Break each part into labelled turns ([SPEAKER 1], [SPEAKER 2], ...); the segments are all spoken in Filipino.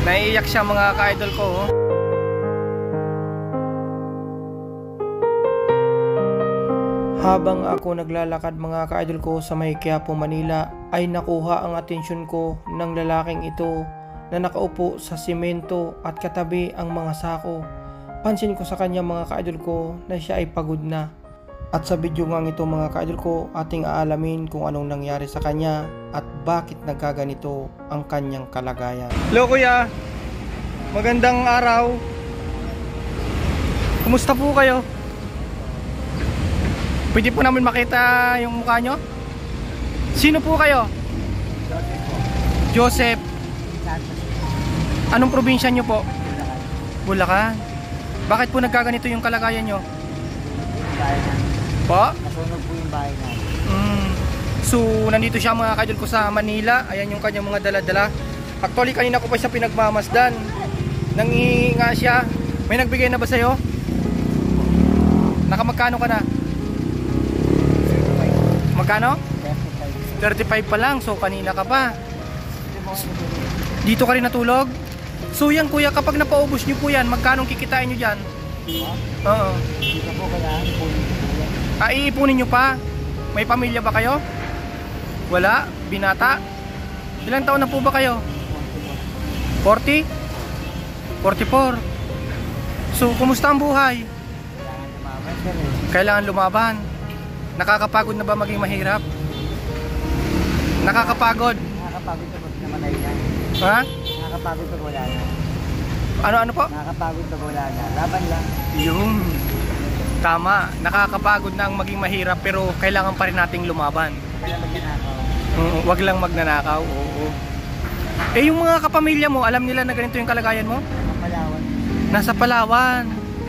[SPEAKER 1] Naiiyak siya mga ka-idol ko. Oh. Habang ako naglalakad mga ka-idol ko sa may Quiapo, Manila, ay nakuha ang atensyon ko ng lalaking ito na nakaupo sa simento at katabi ang mga sako. Pansin ko sa kanya mga ka-idol ko na siya ay pagod na. At sa video nga ito mga ka-idol ko, ating aalamin kung anong nangyari sa kanya at bakit nagkaganito ang kanyang kalagayan. Hello kuya, magandang araw. Kumusta po kayo? Pwede po namin makita yung mukha nyo? Sino po kayo? Joseph. Anong probinsya nyo po? Bulacan. Bakit po nagkaganito yung kalagayan nyo? Po?
[SPEAKER 2] Nasunog po yung bahay namin.
[SPEAKER 1] So, nandito siya mga ka-idol ko sa Manila. Ayan yung kanyang mga dala-dala. Actually, kanina ko pa siya pinagmamasdan. Nangihingi nga siya. May nagbigay na ba sa'yo? Nakamagkano ka na? Magkano? 35 pa lang. So, kanina ka pa. Dito ka rin natulog? So, yan kuya, kapag napaubos nyo po yan, magkano kikitain nyo dyan? Oo.
[SPEAKER 2] Dito po kaya ipunin ko po yan.
[SPEAKER 1] Iipunin nyo pa? May pamilya ba kayo? Wala? Binata? Ilang taon na po ba kayo? 40? 44? So, kumusta ang buhay? Kailangan lumaban. Nakakapagod na ba maging mahirap? Nakakapagod?
[SPEAKER 2] Nakakapagod na po naman na yan.
[SPEAKER 1] Ha?
[SPEAKER 2] Nakakapagod na wala na.
[SPEAKER 1] Ano po?
[SPEAKER 2] Nakakapagod na wala na. Laban lang.
[SPEAKER 1] Yun. Tama. Nakakapagod na ang maging mahirap pero kailangan pa rin nating lumaban.
[SPEAKER 2] Kailan magnanakaw?
[SPEAKER 1] Wag lang magnanakaw. Oo. Eh yung mga kapamilya mo, alam nila na ganito yung kalagayan mo?
[SPEAKER 2] Palawan.
[SPEAKER 1] Nasa Palawan.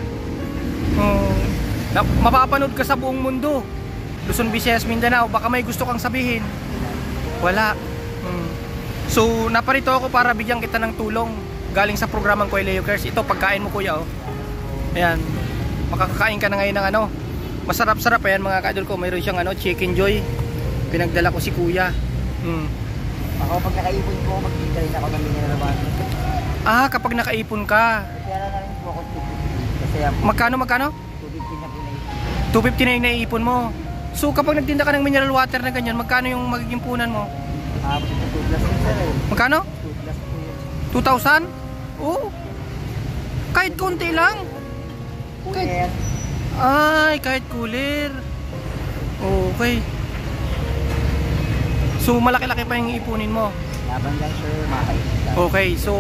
[SPEAKER 1] Mapapanood ka sa buong mundo. Luzon, Visayas, Mindanao. Baka may gusto kang sabihin. Wala. So naparito ako para bigyan kita ng tulong. Galing sa programang Kuya Leo Cares. Ito pagkain mo kuya. Oh. Ayan. Makakakain ka na ngayon ng ano. Masarap-sarap. Ayan mga ka-idol ko. Mayroon siyang ano, Chicken Joy. Pinagdala ko si kuya.
[SPEAKER 2] Ako pag nakaipon ko, magkita rin ako ng mineral water.
[SPEAKER 1] Ah, kapag nakaipon ka.
[SPEAKER 2] Kaya na rin po ako 250. Kasi ako.
[SPEAKER 1] Magkano?
[SPEAKER 2] 250 na po na
[SPEAKER 1] 250 na yung naiipon mo. So kapag nagtinda ka ng mineral water na ganyan, magkano yung magiging punan mo?
[SPEAKER 2] Maabot na 2 plus yun sir eh.
[SPEAKER 1] Magkano?
[SPEAKER 2] 2 plus po yun.
[SPEAKER 1] 2,000? Oo. Kahit konti lang.
[SPEAKER 2] Cooler.
[SPEAKER 1] Ay, kahit cooler. Okay. So malaki-laki pa yung iipunin mo.
[SPEAKER 2] Laban lang sir, makakita.
[SPEAKER 1] Okay, so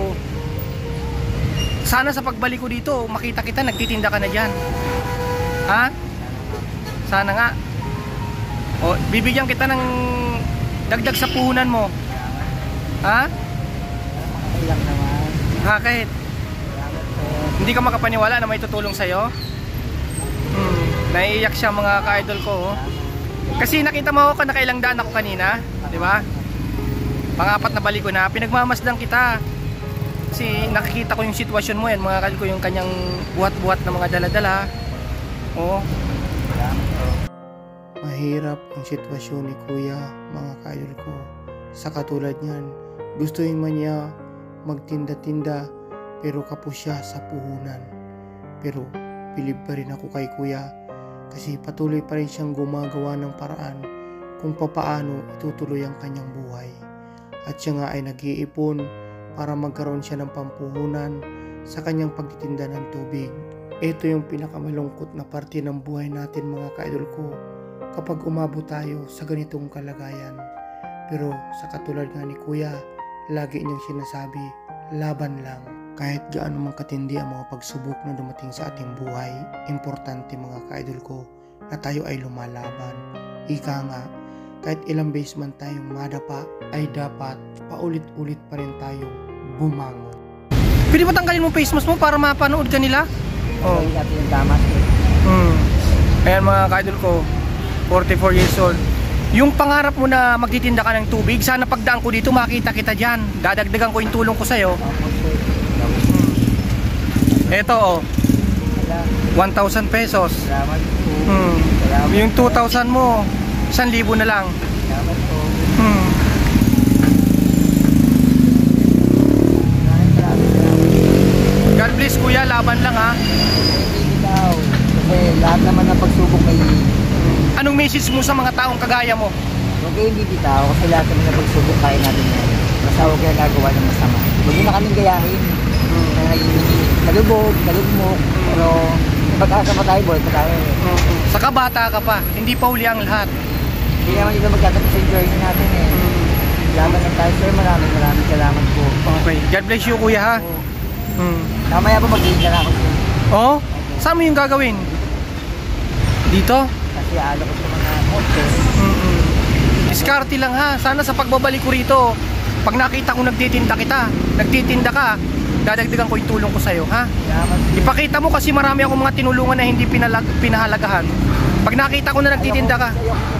[SPEAKER 1] sana sa pagbalik ko dito, makita kita, nagtitinda ka na dyan. Ha? Sana nga. O, bibigyan kita ng dagdag sa puhunan mo. Ha?
[SPEAKER 2] Makakailang naman.
[SPEAKER 1] Bakit?
[SPEAKER 2] Salamat po.
[SPEAKER 1] Hindi ka makapaniwala na may tutulong sa'yo? Naiiyak siya mga ka-idol ko. Oh. Kasi nakita mo ako, nakailang daan ako kanina. Diba? Pang-apat na balik ko na. Pinagmamasdan kita. Kasi nakikita ko yung sitwasyon mo yan. Mga ka-idol ko yung kanyang buhat-buhat na mga dala-dala. Oo. Mahirap ang sitwasyon ni kuya, mga ka-idol ko. Sa katulad niyan, gustuin man niya magtinda-tinda pero kapos siya sa puhunan. Pero bilib pa rin ako kay kuya kasi patuloy pa rin siyang gumagawa ng paraan kung papaano itutuloy ang kanyang buhay. At siya nga ay nag-iipon para magkaroon siya ng pampuhunan sa kanyang pagtitinda ng tubig. Ito yung pinakamalungkot na parte ng buhay natin mga ka-idol ko kapag umabot tayo sa ganitong kalagayan. Pero sa katulad nga ni kuya, lagi niyang sinasabi, laban lang. Kahit gaano man katindi ang mga pagsubok na dumating sa ating buhay, importante mga ka-idol ko na tayo ay lumalaban. Ika nga, kahit ilang beses man tayong madapa, ay dapat paulit-ulit pa rin tayong bumangon. Pwede ba tanggalin mo face mask mo para mapanood ka nila?
[SPEAKER 2] Oh. Yung damas.
[SPEAKER 1] Ayan mga ka-idol ko, 44 years old. Yung pangarap mo na magtitinda ka ng tubig, sana pagdaan ko dito makita kita dyan. Dadagdagan ko yung tulong ko sa'yo. Ito oh, 1,000 pesos.
[SPEAKER 2] Salamat po.
[SPEAKER 1] Yung 2,000 mo, 1,000 na lang.
[SPEAKER 2] Salamat po.
[SPEAKER 1] laban lang ha.
[SPEAKER 2] Hindi bitaw. Kasi lahat naman ng pagsubok may...
[SPEAKER 1] Anong message mo sa mga taong kagaya mo?
[SPEAKER 2] Huwag kayo hindi bitaw kasi lahat naman ng pagsubok kaya natin yan. Basta huwag kayo nagawa ng masama. Huwag nyo na kaming gayahin. Na naging nalugmok, pero pag-asa pa tayo, buhay pa tayo.
[SPEAKER 1] Saka bata ka pa, hindi pa huli ang lahat.
[SPEAKER 2] Hindi naman dito magtatapos sa journey natin eh. Laban lang tayo sir, maraming salamat po.
[SPEAKER 1] Okay, God bless you kuya ha.
[SPEAKER 2] Mamaya po mag-iingat ako sir.
[SPEAKER 1] Oo? Saan mo yung gagawin? Dito?
[SPEAKER 2] Kasi aalo ko sa mga motor.
[SPEAKER 1] Diskarte lang ha. Sana sa pagbabalik ko rito, pag nakita ko nagtitinda ka, dadagdagan ko yung tulong ko sa'yo ha. Ipakita mo kasi marami akong mga tinulungan na hindi pinahalagahan. Pag nakita ko na nagtitinda ka,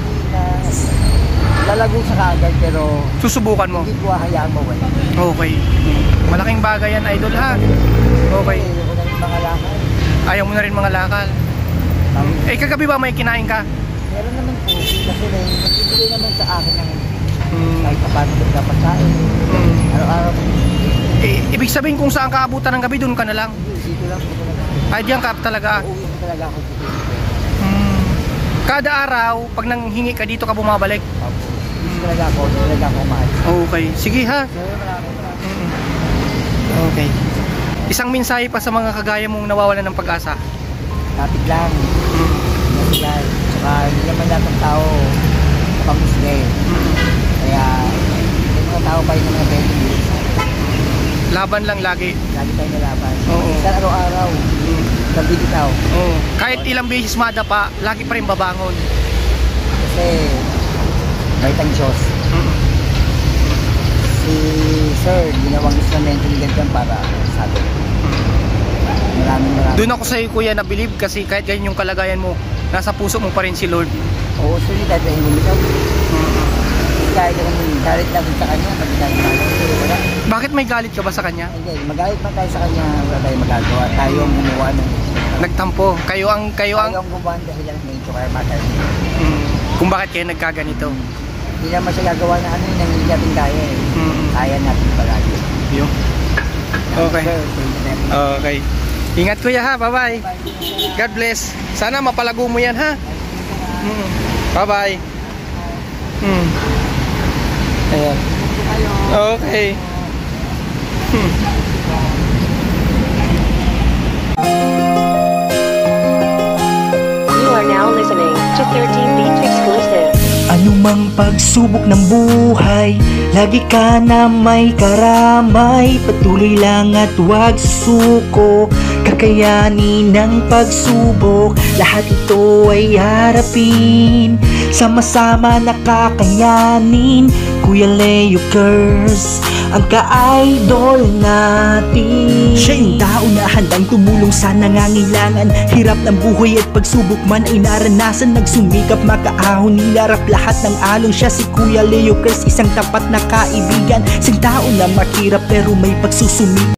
[SPEAKER 2] lalago sa kaagad pero
[SPEAKER 1] susubukan mo.
[SPEAKER 2] Hindi ko hayaang mawala.
[SPEAKER 1] Okay. Malaking bagay yan idol ha. Okay. Ayaw mo na rin mga lakal. Eh kagabi ba may kinain ka?
[SPEAKER 2] Meron naman po. Kasi nagbibigay naman sa akin ng kahit pa paano dapat kain. Araw-araw po.
[SPEAKER 1] Ibig sabihin kung saan ka abutan ng gabi, doon ka na lang?
[SPEAKER 2] Dito lang po talaga.
[SPEAKER 1] Ay diyan ka talaga?
[SPEAKER 2] Uuwi ko talaga ako dito.
[SPEAKER 1] Kada araw, pag nanghingi ka dito ka bumabalik?
[SPEAKER 2] Dito talaga ako mahal.
[SPEAKER 1] Okay, sige ha.
[SPEAKER 2] Maraming.
[SPEAKER 1] Okay. Isang mensahe pa sa mga kagaya mong nawawalan ng pag-asa.
[SPEAKER 2] Kapit lang. Yan. Saka hindi naman lahat ng tao kapamusga eh. Kaya may mga tao pa rin naman na pwede.
[SPEAKER 1] Laban lang lagi.
[SPEAKER 2] Lagi tayo nalaban.
[SPEAKER 1] Oo.
[SPEAKER 2] Minsan araw-araw. Sabi bitaw.
[SPEAKER 1] Oo. Kahit ilang beses madapa, lagi pa rin babangon.
[SPEAKER 2] Kasi may tang Diyos. Si Sir, ginawang instrumento ni ganyan para sa atin. Maraming.
[SPEAKER 1] Doon ako sa iyo kuya na believe kasi kahit ganyan yung kalagayan mo, nasa puso mo pa rin si Lord.
[SPEAKER 2] Oo, sorry dahil tayo bumitaw. Kahit yung galit natin sa kanya, pag wala.
[SPEAKER 1] Bakit may galit ka ba sa kanya?
[SPEAKER 2] Hindi, magalit man tayo sa kanya, wala tayong magagawa. Tayo ang gumawa ng...
[SPEAKER 1] Nagtampo. Kayo ang
[SPEAKER 2] Tayo ang gumawa ng dahilan ng medyo kaya matter.
[SPEAKER 1] Kung bakit kayo nagkaganito.
[SPEAKER 2] Hindi naman siya gagawa na ano yung hindi natin kaya eh. Kaya natin palagi.
[SPEAKER 1] Yun. Okay. Okay. Ingat kuya ha. Bye-bye. God bless. Sana mapalago mo yan ha. Bye-bye. Ayan. Okay.
[SPEAKER 3] You are now listening to 13 Beats Exclusive.
[SPEAKER 4] Anumang pagsubok ng buhay, lagi ka na may karamay. Patuloy lang at huwag susuko, kakayanin ng pagsubok. Lahat ito ay harapin, sama-sama nakakayanin. Kuya Leo Curse, ang ka-idol natin. Siya yung tao na handang tumulong sa nangangailangan. Hirap ng buhay at pagsubok man ay naranasan. Nagsumikap makaahon, nilarap lahat ng alon. Siya si Kuya Leo Curse, isang tapat na kaibigan. Isang tao na makirap pero may pagsusumikap.